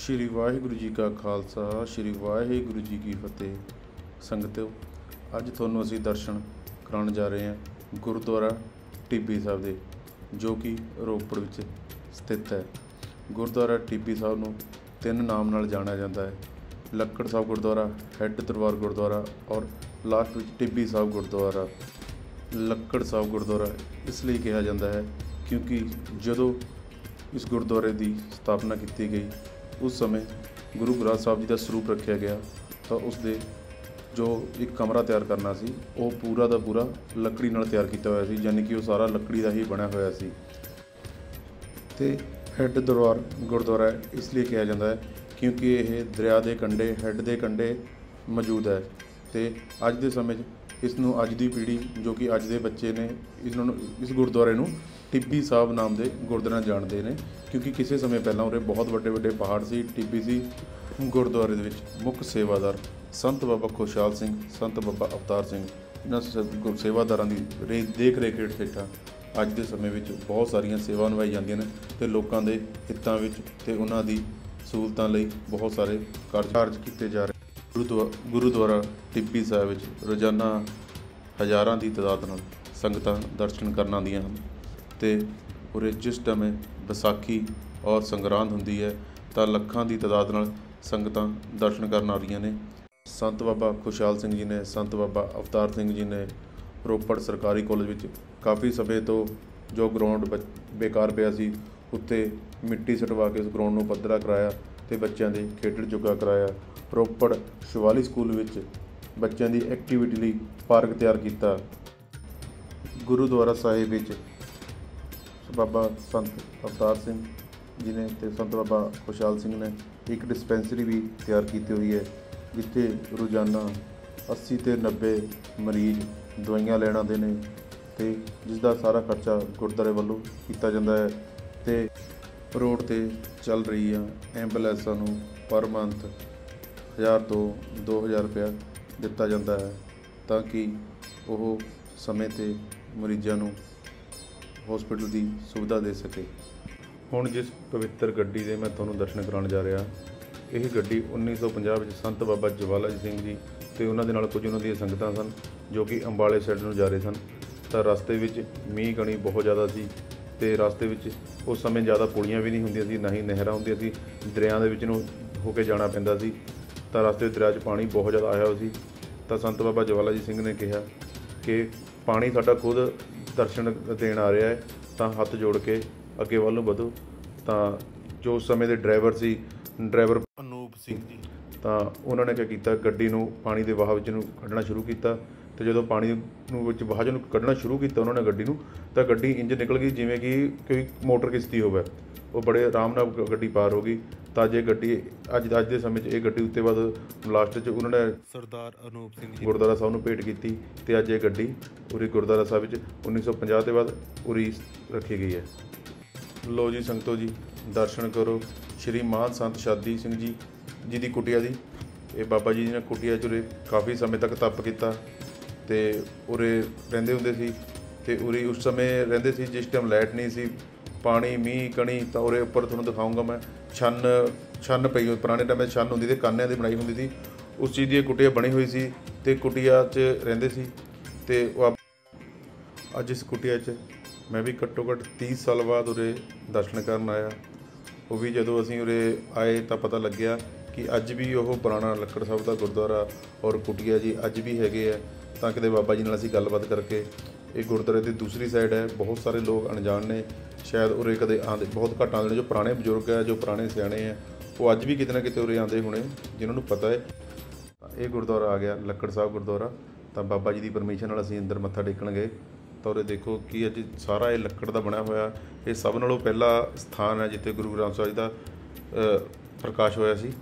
ਸ਼੍ਰੀ ਵਾਹਿਗੁਰੂ ਜੀ ਕਾ ਖਾਲਸਾ ਸ਼੍ਰੀ ਵਾਹਿਗੁਰੂ ਜੀ ਕੀ ਫਤਿਹ। ਸੰਗਤਿਓ, ਅੱਜ ਤੁਹਾਨੂੰ ਅਸੀਂ ਦਰਸ਼ਨ ਕਰਾਉਣ ਜਾ ਰਹੇ ਹਾਂ ਗੁਰਦੁਆਰਾ ਟਿੱਬੀ ਸਾਹਿਬ ਦੇ, ਜੋ ਕਿ ਰੋਪੜ ਵਿੱਚ ਸਥਿਤ ਹੈ। ਗੁਰਦੁਆਰਾ ਟਿੱਬੀ ਸਾਹਿਬ ਨੂੰ ਤਿੰਨ ਨਾਮ ਨਾਲ ਜਾਣਿਆ ਜਾਂਦਾ ਹੈ: ਲੱਕੜ ਸਾਹਿਬ ਗੁਰਦੁਆਰਾ, ਹੈੱਡ ਦਰਬਾਰ ਗੁਰਦੁਆਰਾ ਔਰ ਲਾਸਟ ਵਿੱਚ ਟਿੱਬੀ ਸਾਹਿਬ ਗੁਰਦੁਆਰਾ। ਲੱਕੜ ਸਾਹਿਬ ਗੁਰਦੁਆਰਾ ਇਸ ਲਈ ਕਿਹਾ ਜਾਂਦਾ ਹੈ ਕਿਉਂਕਿ ਜਦੋਂ ਇਸ ਗੁਰਦੁਆਰੇ ਦੀ ਸਥਾਪਨਾ ਕੀਤੀ ਗਈ, ਉਸ ਸਮੇਂ ਗੁਰੂ ਗ੍ਰੰਥ ਸਾਹਿਬ ਜੀ ਦਾ ਸਰੂਪ ਰੱਖਿਆ ਗਿਆ ਤਾਂ ਉਸ ਦੇ ਜੋ ਇੱਕ ਕਮਰਾ ਤਿਆਰ ਕਰਨਾ ਸੀ ਉਹ ਪੂਰਾ ਦਾ ਪੂਰਾ ਲੱਕੜੀ ਨਾਲ ਤਿਆਰ ਕੀਤਾ ਹੋਇਆ ਸੀ, ਯਾਨੀ ਕਿ ਉਹ ਸਾਰਾ ਲੱਕੜੀ ਦਾ ਹੀ ਬਣਿਆ ਹੋਇਆ ਸੀ। ਅਤੇ ਹੈੱਡ ਦਰਬਾਰ ਗੁਰਦੁਆਰਾ ਇਸ ਲਈ ਕਿਹਾ ਜਾਂਦਾ ਹੈ ਕਿਉਂਕਿ ਇਹ ਦਰਿਆ ਦੇ ਕੰਢੇ, ਹੈੱਡ ਦੇ ਕੰਢੇ ਮੌਜੂਦ ਹੈ। ਅਤੇ ਅੱਜ ਦੇ ਸਮੇਂ 'ਚ ਇਸ ਨੂੰ ਅੱਜ ਦੀ ਪੀੜ੍ਹੀ, ਜੋ ਕਿ ਅੱਜ ਦੇ ਬੱਚੇ ਨੇ, ਇਸ ਗੁਰਦੁਆਰੇ ਨੂੰ ਟਿੱਬੀ ਸਾਹਿਬ ਨਾਮ ਦੇ ਗੁਰਦੁਆਰੇ ਨਾਲ ਜਾਣਦੇ ਨੇ, ਕਿਉਂਕਿ ਕਿਸੇ ਸਮੇਂ ਪਹਿਲਾਂ ਉਰੇ ਬਹੁਤ ਵੱਡੇ ਵੱਡੇ ਪਹਾੜ ਸੀ, ਟਿੱਬੀ ਸੀ। ਗੁਰਦੁਆਰੇ ਦੇ ਵਿੱਚ ਮੁੱਖ ਸੇਵਾਦਾਰ ਸੰਤ ਬਾਬਾ ਖੁਸ਼ਹਾਲ ਸਿੰਘ, ਸੰਤ ਬਾਬਾ ਅਵਤਾਰ ਸਿੰਘ, ਇਹਨਾਂ ਸੇਵਾਦਾਰਾਂ ਦੀ ਦੇਖ ਰੇਖ ਹੇਠਾਂ ਅੱਜ ਦੇ ਸਮੇਂ ਵਿੱਚ ਬਹੁਤ ਸਾਰੀਆਂ ਸੇਵਾ ਨਿਭਾਈ ਜਾਂਦੀਆਂ ਨੇ ਅਤੇ ਲੋਕਾਂ ਦੇ ਹਿੱਤਾਂ ਵਿੱਚ ਅਤੇ ਉਹਨਾਂ ਦੀ ਸਹੂਲਤਾਂ ਲਈ ਬਹੁਤ ਸਾਰੇ ਕਾਰਜ ਕੀਤੇ ਜਾ ਰਹੇ। ਗੁਰੂਦੁਆਰਾ ਟਿੱਬੀ ਸਾਹਿਬ ਵਿੱਚ ਰੋਜ਼ਾਨਾ ਹਜ਼ਾਰਾਂ ਦੀ ਤਾਦਾਦ ਨਾਲ ਸੰਗਤਾਂ ਦਰਸ਼ਨ ਕਰਨ ਆਉਂਦੀਆਂ ਹਨ ਅਤੇ ਉਰੇ ਜਿਸ ਟਾਈਮ ਵਿਸਾਖੀ ਔਰ ਸੰਗਰਾਂਦ ਹੁੰਦੀ ਹੈ ਤਾਂ ਲੱਖਾਂ ਦੀ ਤਾਦਾਦ ਨਾਲ ਸੰਗਤਾਂ ਦਰਸ਼ਨ ਕਰਨ ਆ ਰਹੀਆਂ ਨੇ। ਸੰਤ ਬਾਬਾ ਖੁਸ਼ਹਾਲ ਸਿੰਘ ਜੀ ਨੇ, ਸੰਤ ਬਾਬਾ ਅਵਤਾਰ ਸਿੰਘ ਜੀ ਨੇ ਰੋਪੜ ਸਰਕਾਰੀ ਕਾਲਜ ਵਿੱਚ ਕਾਫੀ ਸਮੇਂ ਤੋਂ ਜੋ ਗਰਾਊਂਡ ਬੇਕਾਰ ਪਿਆ ਸੀ ਉੱਤੇ ਮਿੱਟੀ ਸਟਵਾ ਕੇ ਉਸ ਗਰਾਊਂਡ ਨੂੰ ਪੱਧਰਾ ਕਰਾਇਆ ਅਤੇ ਬੱਚਿਆਂ ਦੇ ਖੇਡਣ ਜੋਗਾ ਕਰਾਇਆ। ਰੋਪੜ ਸ਼ਿਵਾਲਿਕ ਸਕੂਲ ਵਿੱਚ ਬੱਚਿਆਂ ਦੀ ਐਕਟੀਵਿਟੀ ਲਈ ਪਾਰਕ ਤਿਆਰ ਕੀਤਾ। ਗੁਰੂਦੁਆਰਾ ਸਾਹਿਬ ਵਿੱਚ ਬਾਬਾ ਸੰਤ ਅਵਤਾਰ ਸਿੰਘ ਜੀ ਨੇ ਅਤੇ ਸੰਤ ਬਾਬਾ ਖੁਸ਼ਹਾਲ ਸਿੰਘ ਨੇ ਇੱਕ ਡਿਸਪੈਂਸਰੀ ਵੀ ਤਿਆਰ ਕੀਤੀ ਹੋਈ ਹੈ, ਜਿੱਥੇ ਰੋਜ਼ਾਨਾ 80 ਤੋਂ 90 ਮਰੀਜ਼ ਦਵਾਈਆਂ ਲੈਣ ਆਉਂਦੇ ਨੇ ਅਤੇ ਜਿਸ ਦਾ ਸਾਰਾ ਖਰਚਾ ਗੁਰਦੁਆਰੇ ਵੱਲੋਂ ਕੀਤਾ ਜਾਂਦਾ ਹੈ। ਅਤੇ ਰੋਡ 'ਤੇ ਚੱਲ ਰਹੀ ਆ ਐਂਬੂਲੈਂਸਾਂ ਨੂੰ ਪਰ ਮੰਥ 1000 ਤੋਂ 2000 ਰੁਪਇਆ ਦਿੱਤਾ ਜਾਂਦਾ ਹੈ ਤਾਂ ਕਿ ਉਹ ਸਮੇਂ 'ਤੇ ਮਰੀਜ਼ਾਂ ਨੂੰ ਹੌਸਪੀਟਲ ਦੀ ਸੁਵਿਧਾ ਦੇ ਸਕੇ। ਹੁਣ ਜਿਸ ਪਵਿੱਤਰ ਗੱਡੀ ਦੇ ਮੈਂ ਤੁਹਾਨੂੰ ਦਰਸ਼ਨ ਕਰਾਉਣ ਜਾ ਰਿਹਾ, ਇਹ ਗੱਡੀ 1950 ਵਿੱਚ ਸੰਤ ਬਾਬਾ ਜਵਾਲਾ ਜੀ ਸਿੰਘ ਜੀ ਅਤੇ ਉਹਨਾਂ ਦੇ ਨਾਲ ਕੁਝ ਉਹਨਾਂ ਦੀਆਂ ਸੰਗਤਾਂ ਸਨ, ਜੋ ਕਿ ਅੰਬਾਲੇ ਸਾਈਡ ਨੂੰ ਜਾ ਰਹੇ ਸਨ। ਤਾਂ ਰਸਤੇ ਵਿੱਚ ਮੀਂਹ ਕਣੀ ਬਹੁਤ ਜ਼ਿਆਦਾ ਸੀ ਅਤੇ ਰਸਤੇ ਵਿੱਚ ਉਸ ਸਮੇਂ ਜ਼ਿਆਦਾ ਪੁਲੀਆਂ ਵੀ ਨਹੀਂ ਹੁੰਦੀਆਂ ਸੀ, ਨਾ ਹੀ ਨਹਿਰਾਂ ਹੁੰਦੀਆਂ ਸੀ, ਦਰਿਆ ਦੇ ਵਿੱਚ ਨੂੰ ਹੋ ਕੇ ਜਾਣਾ ਪੈਂਦਾ ਸੀ। ਤਾਂ ਰਸਤੇ ਦਰਿਆ 'ਚ ਪਾਣੀ ਬਹੁਤ ਜ਼ਿਆਦਾ ਆਇਆ ਹੋਇਆ ਸੀ। ਤਾਂ ਸੰਤ ਬਾਬਾ ਜਵਾਲਾ ਜੀ ਸਿੰਘ ਨੇ ਕਿਹਾ ਕਿ ਪਾਣੀ ਸਾਡਾ ਖੁਦ ਦਰਸ਼ਨ ਦੇਣ ਆ ਰਿਹਾ ਹੈ, ਤਾਂ ਹੱਥ ਜੋੜ ਕੇ ਅੱਗੇ ਵੱਲ ਨੂੰ ਵਧੋ। ਤਾਂ ਜੋ ਉਸ ਸਮੇਂ ਦੇ ਡਰਾਈਵਰ ਅਨੂਪ ਸਿੰਘ ਜੀ, ਤਾਂ ਉਹਨਾਂ ਨੇ ਕੀ ਕੀਤਾ, ਗੱਡੀ ਨੂੰ ਪਾਣੀ ਦੇ ਵਹਾਅ ਵਿੱਚ ਨੂੰ ਕੱਢਣਾ ਸ਼ੁਰੂ ਕੀਤਾ। ਅਤੇ ਜਦੋਂ ਪਾਣੀ ਨੂੰ ਵਿੱਚ ਵਹਾਅ ਨੂੰ ਕੱਢਣਾ ਸ਼ੁਰੂ ਕੀਤਾ ਉਹਨਾਂ ਨੇ ਗੱਡੀ ਨੂੰ, ਤਾਂ ਗੱਡੀ ਇੰਜ ਨਿਕਲ ਗਈ ਜਿਵੇਂ ਕਿ ਕੋਈ ਮੋਟਰ ਕਿਸ਼ਤੀ ਹੋਵੇ। ਉਹ ਬੜੇ ਆਰਾਮ ਨਾਲ ਗੱਡੀ ਪਾਰ ਹੋ ਗਈ। ਤਾਂ ਜੇ ਗੱਡੀ ਅੱਜ ਦੇ ਸਮੇਂ 'ਚ ਇਹ ਗੱਡੀ ਉੱਤੇ ਬਾਅਦ ਲਾਸਟ 'ਚ ਉਹਨਾਂ ਨੇ ਸਰਦਾਰ ਅਨੂਪ ਸਿੰਘ ਜੀ ਗੁਰਦੁਆਰਾ ਸਾਹਿਬ ਨੂੰ ਭੇਟ ਕੀਤੀ ਅਤੇ ਅੱਜ ਇਹ ਗੱਡੀ ਉਰੀ ਗੁਰਦੁਆਰਾ ਸਾਹਿਬ ਵਿੱਚ 1950 ਤੋਂ ਬਾਅਦ ਉਰੀ ਰੱਖੀ ਗਈ ਹੈ। ਲੋ ਜੀ ਸੰਗਤੋ ਜੀ, ਦਰਸ਼ਨ ਕਰੋ ਸ਼੍ਰੀ ਮਹਾਨ ਸੰਤ ਸ਼ਾਦੀ ਸਿੰਘ ਜੀ ਦੀ ਕੁਟੀਆ ਦੀ। ਇਹ ਬਾਬਾ ਜੀ ਨੇ ਕੁਟੀਆ 'ਚ ਉਰੇ ਕਾਫੀ ਸਮੇਂ ਤੱਕ ਤਪ ਕੀਤਾ ਅਤੇ ਉਰੇ ਰਹਿੰਦੇ ਹੁੰਦੇ ਸੀ। ਅਤੇ ਉਰੀ ਉਸ ਸਮੇਂ ਰਹਿੰਦੇ ਸੀ ਜਿਸ ਟਾਈਮ ਲਾਈਟ ਨਹੀਂ ਸੀ, ਪਾਣੀ ਮੀਂਹ ਕਣੀ। ਤਾਂ ਉਰੇ ਉੱਪਰ ਤੁਹਾਨੂੰ ਦਿਖਾਊਂਗਾ ਮੈਂ, ਛੰਨ ਪਈ ਹੋਈ, ਪੁਰਾਣੇ ਟਾਈਮ 'ਚ ਛੰਨ ਹੁੰਦੀ ਸੀ, ਕਾਨਿਆਂ ਦੀ ਬਣਾਈ ਹੁੰਦੀ ਸੀ, ਉਸ ਚੀਜ਼ ਦੀ ਕੁਟੀਆ ਬਣੀ ਹੋਈ ਸੀ ਅਤੇ ਕੁਟੀਆ 'ਚ ਰਹਿੰਦੇ ਸੀ। ਅਤੇ ਉਹ ਅੱਜ ਇਸ ਕੁਟੀਆ 'ਚ ਮੈਂ ਵੀ ਘੱਟੋ ਘੱਟ 30 ਸਾਲ ਬਾਅਦ ਉਰੇ ਦਰਸ਼ਨ ਕਰਨ ਆਇਆ। ਉਹ ਵੀ ਜਦੋਂ ਅਸੀਂ ਉਰੇ ਆਏ ਤਾਂ ਪਤਾ ਲੱਗਿਆ ਕਿ ਅੱਜ ਵੀ ਉਹ ਪੁਰਾਣਾ ਲੱਕੜ ਸਾਹਿਬ ਦਾ ਗੁਰਦੁਆਰਾ ਔਰ ਕੁਟੀਆ ਜੀ ਅੱਜ ਵੀ ਹੈਗੇ ਹੈ। ਤਾਂ ਕਿਤੇ ਬਾਬਾ ਜੀ ਨਾਲ ਅਸੀਂ ਗੱਲਬਾਤ ਕਰਕੇ, ਇਹ ਗੁਰਦੁਆਰੇ ਦੀ ਦੂਸਰੀ ਸਾਈਡ ਹੈ, ਬਹੁਤ ਸਾਰੇ ਲੋਕ ਅਣਜਾਣ ਨੇ, ਸ਼ਾਇਦ ਉਰੇ ਕਦੇ ਆਉਂਦੇ ਬਹੁਤ ਘੱਟ ਆਉਂਦੇ ਨੇ। ਜੋ ਪੁਰਾਣੇ ਬਜ਼ੁਰਗ ਹੈ, ਜੋ ਪੁਰਾਣੇ ਸਿਆਣੇ ਹੈ, ਉਹ ਅੱਜ ਵੀ ਕਿਤੇ ਨਾ ਕਿਤੇ ਉਰੇ ਆਉਂਦੇ ਹੋਣੇ, ਜਿਨ੍ਹਾਂ ਨੂੰ ਪਤਾ ਹੈ। ਇਹ ਗੁਰਦੁਆਰਾ ਆ ਗਿਆ ਲੱਕੜ ਸਾਹਿਬ ਗੁਰਦੁਆਰਾ। ਤਾਂ ਬਾਬਾ ਜੀ ਦੀ ਪਰਮਿਸ਼ਨ ਨਾਲ ਅਸੀਂ ਅੰਦਰ ਮੱਥਾ ਟੇਕਣ ਗਏ ਤਾਂ ਉਰੇ ਦੇਖੋ ਕਿ ਅੱਜ ਸਾਰਾ ਇਹ ਲੱਕੜ ਦਾ ਬਣਿਆ ਹੋਇਆ। ਇਹ ਸਭ ਨਾਲੋਂ ਪਹਿਲਾ ਸਥਾਨ ਹੈ ਜਿੱਥੇ ਗੁਰੂ ਗ੍ਰੰਥ ਸਾਹਿਬ ਜੀ ਦਾ ਪ੍ਰਕਾਸ਼ ਹੋਇਆ ਸੀ।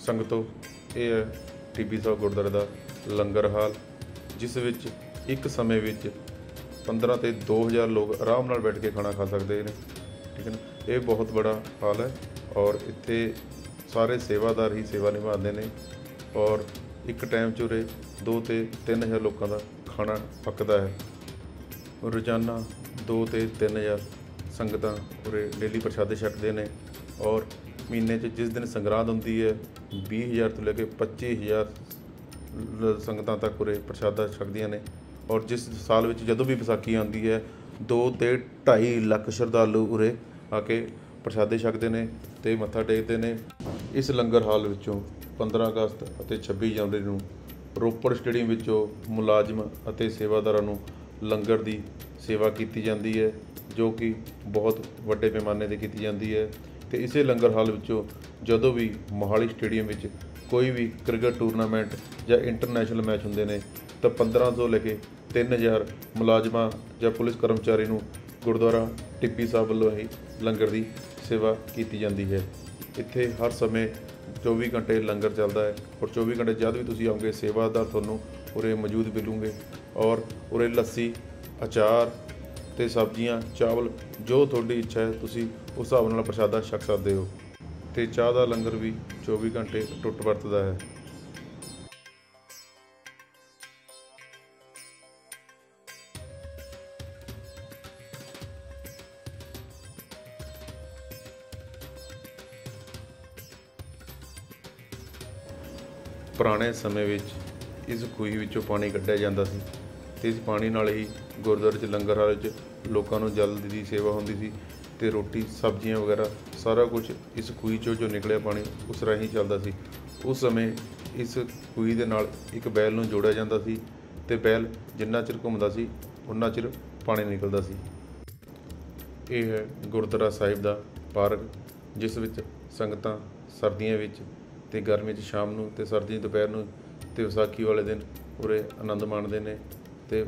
ਸੰਗਤੋ, ਇਹ ਹੈ ਟਿੱਬੀ ਸਾਹਿਬ ਗੁਰਦੁਆਰੇ ਦਾ ਲੰਗਰ ਹਾਲ, ਜਿਸ ਵਿੱਚ ਇੱਕ ਸਮੇਂ ਵਿੱਚ 15 ਤੋਂ 2000 ਲੋਕ ਆਰਾਮ ਨਾਲ ਬੈਠ ਕੇ ਖਾਣਾ ਖਾ ਸਕਦੇ ਨੇ। ਠੀਕ ਹੈ ਨਾ, ਇਹ ਬਹੁਤ ਬੜਾ ਹਾਲ ਹੈ ਔਰ ਇੱਥੇ ਸਾਰੇ ਸੇਵਾਦਾਰ ਹੀ ਸੇਵਾ ਨਿਭਾਉਂਦੇ ਨੇ ਔਰ ਇੱਕ ਟਾਈਮ 'ਚ ਉਰੇ 2 ਤੋਂ 3000 ਲੋਕਾਂ ਦਾ ਖਾਣਾ ਪੱਕਦਾ ਹੈ। ਰੋਜ਼ਾਨਾ 2 ਤੋਂ 3000 ਸੰਗਤਾਂ ਉਰੇ ਡੇਲੀ ਪ੍ਰਸ਼ਾਦੇ ਛਕਦੇ ਨੇ ਔਰ ਮਹੀਨੇ 'ਚ ਜਿਸ ਦਿਨ ਸੰਗਰਾਂਦ ਹੁੰਦੀ ਹੈ 20000 ਤੋਂ ਲੈ ਕੇ 25000 ਸੰਗਤਾਂ ਤੱਕ ਉਰੇ ਪ੍ਰਸ਼ਾਦਾ ਛਕਦੀਆਂ ਨੇ ਔਰ ਜਿਸ ਸਾਲ ਵਿੱਚ ਜਦੋਂ ਵੀ ਵਿਸਾਖੀ ਆਉਂਦੀ ਹੈ 2 ਤੋਂ 2.5 ਲੱਖ ਸ਼ਰਧਾਲੂ ਉਰੇ ਆ ਕੇ ਪ੍ਰਸ਼ਾਦੇ ਛਕਦੇ ਨੇ ਅਤੇ ਮੱਥਾ ਟੇਕਦੇ ਨੇ। ਇਸ ਲੰਗਰ ਹਾਲ ਵਿੱਚੋਂ 15 ਅਗਸਤ ਅਤੇ 26 ਜਨਵਰੀ ਨੂੰ ਰੋਪੜ ਸਟੇਡੀਅਮ ਵਿੱਚੋਂ ਮੁਲਾਜ਼ਮ ਅਤੇ ਸੇਵਾਦਾਰਾਂ ਨੂੰ ਲੰਗਰ ਦੀ ਸੇਵਾ ਕੀਤੀ ਜਾਂਦੀ ਹੈ, ਜੋ ਕਿ ਬਹੁਤ ਵੱਡੇ ਪੈਮਾਨੇ 'ਤੇ ਕੀਤੀ ਜਾਂਦੀ ਹੈ। ਅਤੇ ਇਸੇ ਲੰਗਰ ਹਾਲ ਵਿੱਚੋਂ ਜਦੋਂ ਵੀ ਮੋਹਾਲੀ ਸਟੇਡੀਅਮ ਵਿੱਚ ਕੋਈ ਵੀ ਕ੍ਰਿਕਟ ਟੂਰਨਾਮੈਂਟ ਜਾਂ ਇੰਟਰਨੈਸ਼ਨਲ ਮੈਚ ਹੁੰਦੇ ਨੇ ਤਾਂ 1500 ਲੈ ਕੇ 3000 ਮੁਲਾਜ਼ਮਾਂ ਜਾਂ ਪੁਲਿਸ ਕਰਮਚਾਰੀ ਨੂੰ ਗੁਰਦੁਆਰਾ ਟਿੱਬੀ ਸਾਹਿਬ ਵੱਲੋਂ ਹੀ ਲੰਗਰ ਦੀ ਸੇਵਾ ਕੀਤੀ ਜਾਂਦੀ ਹੈ। ਇੱਥੇ ਹਰ ਸਮੇਂ 24 ਘੰਟੇ ਲੰਗਰ ਚੱਲਦਾ ਹੈ ਔਰ 24 ਘੰਟੇ ਜਦ ਵੀ ਤੁਸੀਂ ਆਓਗੇ ਸੇਵਾਦਾਰ ਤੁਹਾਨੂੰ ਉਰੇ ਮੌਜੂਦ ਮਿਲੂਗੇ ਔਰ ਉਰੇ ਲੱਸੀ, ਅਚਾਰ ਅਤੇ ਸਬਜ਼ੀਆਂ, ਚਾਵਲ ਜੋ ਤੁਹਾਡੀ ਇੱਛਾ ਹੈ ਤੁਸੀਂ ਉਸ ਹਿਸਾਬ ਨਾਲ ਪ੍ਰਸ਼ਾਦਾ ਛਕ ਸਕਦੇ ਹੋ। ਅਤੇ ਚਾਹ ਦਾ ਲੰਗਰ ਵੀ 24 ਘੰਟੇ ਟੁੱਟ ਵਰਤਦਾ ਹੈ। ਪੁਰਾਣੇ ਸਮੇਂ ਵਿੱਚ ਇਸ ਖੂਹੀ ਵਿੱਚੋਂ ਪਾਣੀ ਕੱਢਿਆ ਜਾਂਦਾ ਸੀ ਅਤੇ ਇਸ ਪਾਣੀ ਨਾਲ ਹੀ ਗੁਰਦੁਆਰੇ 'ਚ ਲੰਗਰ ਹਾਲ 'ਚ ਲੋਕਾਂ ਨੂੰ ਜਲ ਦੀ ਸੇਵਾ ਹੁੰਦੀ ਸੀ ਅਤੇ ਰੋਟੀ, ਸਬਜ਼ੀਆਂ ਵਗੈਰਾ ਸਾਰਾ ਕੁਝ ਇਸ ਖੂਹੀ 'ਚੋਂ ਜੋ ਨਿਕਲਿਆ ਪਾਣੀ ਉਸ ਰਾਹੀਂ ਚੱਲਦਾ ਸੀ। ਉਸ ਸਮੇਂ ਇਸ ਖੂਹੀ ਦੇ ਨਾਲ ਇੱਕ ਬੈਲ ਨੂੰ ਜੋੜਿਆ ਜਾਂਦਾ ਸੀ ਅਤੇ ਬੈਲ ਜਿੰਨਾ ਚਿਰ ਘੁੰਮਦਾ ਸੀ ਉਨਾ ਚਿਰ ਪਾਣੀ ਨਿਕਲਦਾ ਸੀ। ਇਹ ਹੈ ਗੁਰਦੁਆਰਾ ਸਾਹਿਬ ਦਾ ਪਾਰਕ, ਜਿਸ ਵਿੱਚ ਸੰਗਤਾਂ ਸਰਦੀਆਂ ਵਿੱਚ ਅਤੇ ਗਰਮੀ 'ਚ ਸ਼ਾਮ ਨੂੰ ਅਤੇ ਸਰਦੀ ਦੁਪਹਿਰ ਨੂੰ ਅਤੇ ਵਿਸਾਖੀ ਵਾਲੇ ਦਿਨ ਉਰੇ ਆਨੰਦ ਮਾਣਦੇ ਨੇ। ਅਤੇ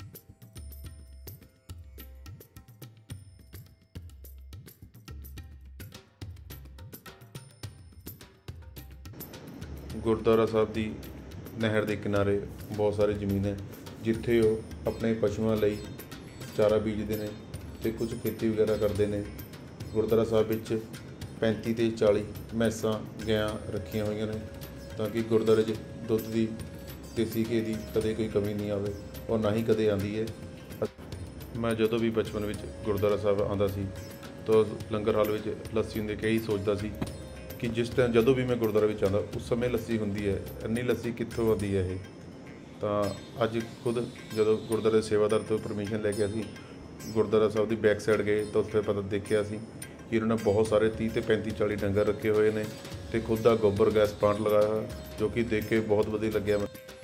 ਗੁਰਦੁਆਰਾ ਸਾਹਿਬ ਦੀ ਨਹਿਰ ਦੇ ਕਿਨਾਰੇ ਬਹੁਤ ਸਾਰੀ ਜ਼ਮੀਨ ਹੈ, ਜਿੱਥੇ ਉਹ ਆਪਣੇ ਪਸ਼ੂਆਂ ਲਈ ਚਾਰਾ ਬੀਜਦੇ ਨੇ ਅਤੇ ਕੁਝ ਖੇਤੀ ਵਗੈਰਾ ਕਰਦੇ ਨੇ। ਗੁਰਦੁਆਰਾ ਸਾਹਿਬ ਵਿੱਚ 35 ਤੋਂ 40 ਮੈਸਾਂ, ਗਾਂ ਰੱਖੀਆਂ ਹੋਈਆਂ ਨੇ ਤਾਂ ਕਿ ਗੁਰਦੁਆਰੇ 'ਚ ਦੁੱਧ ਦੀ, ਦੇਸੀ ਘੀ ਦੀ ਕਦੇ ਕੋਈ ਕਮੀ ਨਹੀਂ ਆਵੇ ਔਰ ਨਾ ਹੀ ਕਦੇ ਆਉਂਦੀ ਹੈ। ਮੈਂ ਜਦੋਂ ਵੀ ਬਚਪਨ ਵਿੱਚ ਗੁਰਦੁਆਰਾ ਸਾਹਿਬ ਆਉਂਦਾ ਸੀ ਤਾਂ ਲੰਗਰ ਹਾਲ ਵਿੱਚ ਲੱਸੀ ਹੁੰਦੀ ਕਈ ਸੋਚਦਾ ਸੀ ਕਿ ਜਿਸ ਟਾਈਮ ਜਦੋਂ ਵੀ ਮੈਂ ਗੁਰਦੁਆਰੇ ਵਿੱਚ ਆਉਂਦਾ ਉਸ ਸਮੇਂ ਲੱਸੀ ਹੁੰਦੀ ਹੈ, ਇੰਨੀ ਲੱਸੀ ਕਿੱਥੋਂ ਆਉਂਦੀ ਹੈ ਇਹ। ਤਾਂ ਅੱਜ ਖੁਦ ਜਦੋਂ ਗੁਰਦੁਆਰੇ ਦੇ ਸੇਵਾਦਾਰ ਤੋਂ ਪਰਮਿਸ਼ਨ ਲੈ ਕੇ ਅਸੀਂ ਗੁਰਦੁਆਰਾ ਸਾਹਿਬ ਦੀ ਬੈਕ ਸਾਈਡ ਗਏ ਤਾਂ ਉੱਥੇ ਪਤਾ ਦੇਖਿਆ ਸੀ ਕਿ ਉਹਨਾਂ ਨੇ ਬਹੁਤ ਸਾਰੇ 30 ਤੋਂ 35-40 ਡੰਗਰ ਰੱਖੇ ਹੋਏ ਨੇ ਅਤੇ ਖੁਦ ਦਾ ਗੋਬਰ ਗੈਸ ਪਲਾਂਟ ਲਗਾਇਆ ਹੋਇਆ, ਜੋ ਕਿ ਦੇਖ ਕੇ ਬਹੁਤ ਵਧੀਆ ਲੱਗਿਆ।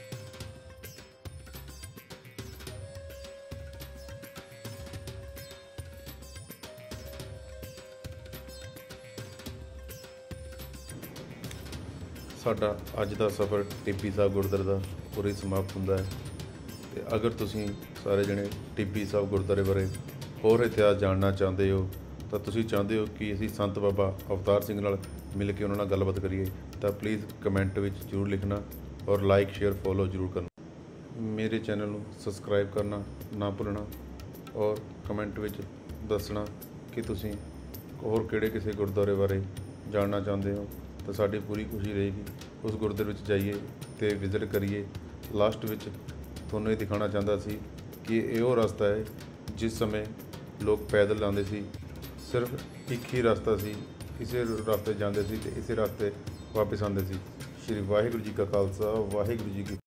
ਸਾਡਾ ਅੱਜ ਦਾ ਸਫ਼ਰ ਟਿੱਬੀ ਸਾਹਿਬ ਗੁਰਦੁਆਰੇ ਦਾ ਪੂਰੀ ਸਮਾਪਤ ਹੁੰਦਾ ਹੈ। ਅਤੇ ਅਗਰ ਤੁਸੀਂ ਸਾਰੇ ਜਣੇ ਟਿੱਬੀ ਸਾਹਿਬ ਗੁਰਦੁਆਰੇ ਬਾਰੇ ਹੋਰ ਇਤਿਹਾਸ ਜਾਣਨਾ ਚਾਹੁੰਦੇ ਹੋ ਤਾਂ ਤੁਸੀਂ ਚਾਹੁੰਦੇ ਹੋ ਕਿ ਅਸੀਂ ਸੰਤ ਬਾਬਾ ਅਵਤਾਰ ਸਿੰਘ ਨਾਲ ਮਿਲ ਕੇ ਉਹਨਾਂ ਨਾਲ ਗੱਲਬਾਤ ਕਰੀਏ ਤਾਂ ਪਲੀਜ਼ ਕਮੈਂਟ ਵਿੱਚ ਜ਼ਰੂਰ ਲਿਖਣਾ ਔਰ ਲਾਈਕ, ਸ਼ੇਅਰ, ਫੋਲੋ ਜ਼ਰੂਰ ਕਰਨਾ। ਮੇਰੇ ਚੈਨਲ ਨੂੰ ਸਬਸਕ੍ਰਾਈਬ ਕਰਨਾ ਨਾ ਭੁੱਲਣਾ ਔਰ ਕਮੈਂਟ ਵਿੱਚ ਦੱਸਣਾ ਕਿ ਤੁਸੀਂ ਹੋਰ ਕਿਹੜੇ ਕਿਸੇ ਗੁਰਦੁਆਰੇ ਬਾਰੇ ਜਾਣਨਾ ਚਾਹੁੰਦੇ ਹੋ ਤਾਂ ਸਾਡੀ ਪੂਰੀ ਕੋਸ਼ਿਸ਼ ਰਹੇਗੀ ਉਸ ਗੁਰਦੁਆਰੇ ਵਿੱਚ ਜਾਈਏ ਅਤੇ ਵਿਜ਼ਿਟ ਕਰੀਏ। ਲਾਸਟ ਵਿੱਚ ਤੁਹਾਨੂੰ ਇਹ ਦਿਖਾਉਣਾ ਚਾਹੁੰਦਾ ਸੀ ਕਿ ਇਹ ਉਹ ਰਸਤਾ ਹੈ ਜਿਸ ਸਮੇਂ ਲੋਕ ਪੈਦਲ ਆਉਂਦੇ ਸੀ। ਸਿਰਫ ਇੱਕ ਹੀ ਰਸਤਾ ਸੀ, ਇਸੇ ਰਸਤੇ ਜਾਂਦੇ ਸੀ ਅਤੇ ਇਸੇ ਰਸਤੇ ਵਾਪਸ ਆਉਂਦੇ ਸੀ। ਸ਼੍ਰੀ ਵਾਹਿਗੁਰੂ ਜੀ ਕਾ ਖਾਲਸਾ, ਵਾਹਿਗੁਰੂ ਜੀ ਕੀ